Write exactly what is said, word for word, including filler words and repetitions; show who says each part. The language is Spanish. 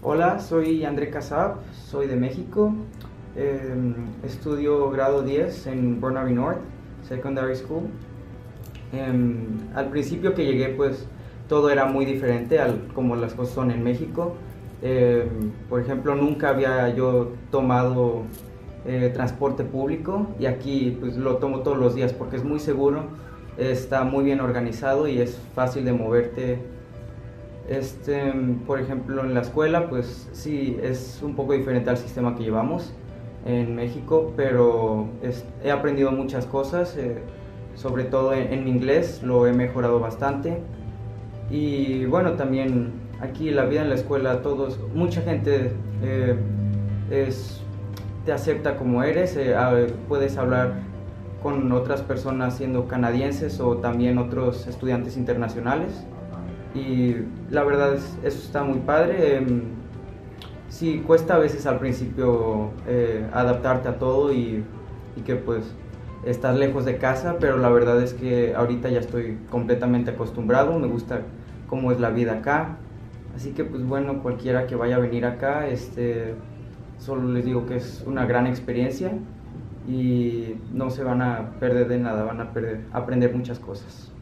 Speaker 1: Hola, soy André Casab, soy de México. Eh, Estudio grado diez en Burnaby North Secondary School. Eh, Al principio que llegué, pues todo era muy diferente al como las cosas son en México. Eh, por ejemplo, nunca había yo tomado eh, transporte público y aquí pues lo tomo todos los días porque es muy seguro, está muy bien organizado y es fácil de moverte. Este, por ejemplo, en la escuela, pues sí, es un poco diferente al sistema que llevamos en México, pero es- he aprendido muchas cosas, eh, sobre todo en, en mi inglés, lo he mejorado bastante. Y bueno, también aquí la vida en la escuela, todos, mucha gente eh, es, te acepta como eres, eh, a- puedes hablar con otras personas siendo canadienses o también otros estudiantes internacionales y la verdad es, eso está muy padre. Eh, sí, cuesta a veces al principio eh, adaptarte a todo y, y que pues estás lejos de casa, pero la verdad es que ahorita ya estoy completamente acostumbrado, me gusta cómo es la vida acá, así que pues bueno, cualquiera que vaya a venir acá, este, solo les digo que es una gran experiencia y no se van a perder de nada, van a perder, aprender muchas cosas.